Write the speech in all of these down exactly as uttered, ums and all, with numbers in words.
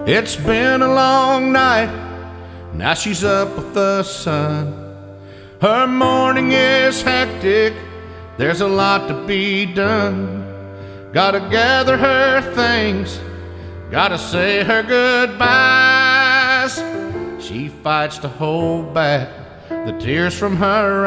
It's been a long night, now she's up with the sun. Her morning is hectic, there's a lot to be done. Gotta gather her things, gotta say her goodbyes. She fights to hold back the tears from her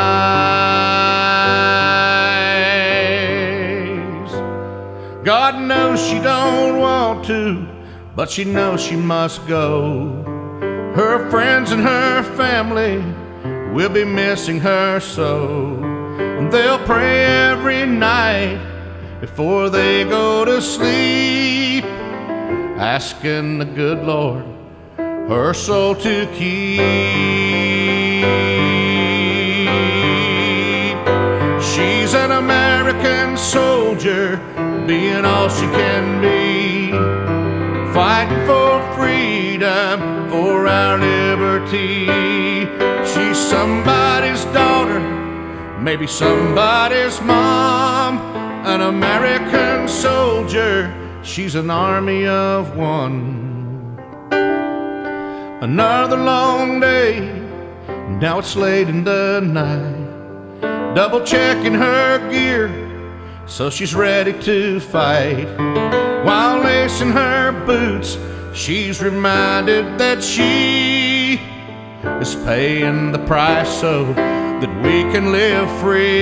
eyes. God knows she don't want to, but she knows she must go. Her friends and her family will be missing her so, and they'll pray every night before they go to sleep, asking the good Lord her soul to keep. She's an American soldier, being all she can be, fighting for freedom, for our liberty. She's somebody's daughter, maybe somebody's mom, an American soldier, she's an army of one. Another long day, now it's late in the night, double checking her gear so she's ready to fight. While lacing her boots, she's reminded that she is paying the price so that we can live free.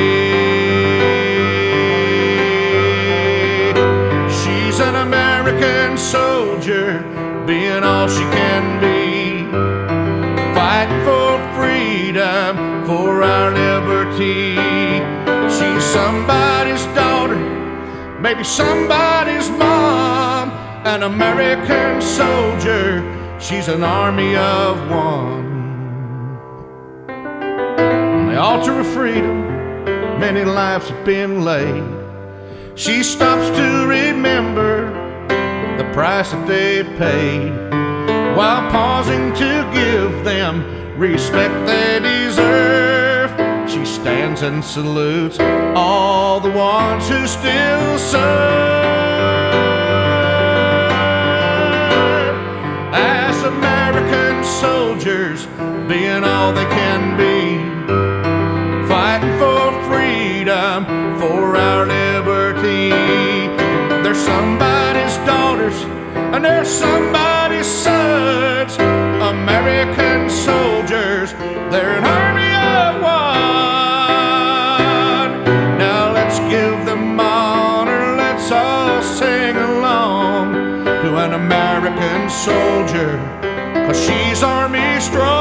She's an American soldier, being all she can be, fighting for freedom, for our liberty. She's somebody's daughter, maybe somebody's mom, an American soldier, she's an army of one. On the altar of freedom, many lives have been laid. She stops to remember the price that they paid, while pausing to give them respect they deserve. She stands and salutes all the ones who still serve. As American soldiers, being all they can be, fighting for freedom, for our liberty. There's somebody's daughters and there's somebody's sons, American soldiers, they're an army of one. Now let's give them honor, let's all sing along to an American soldier, 'cause she's army strong.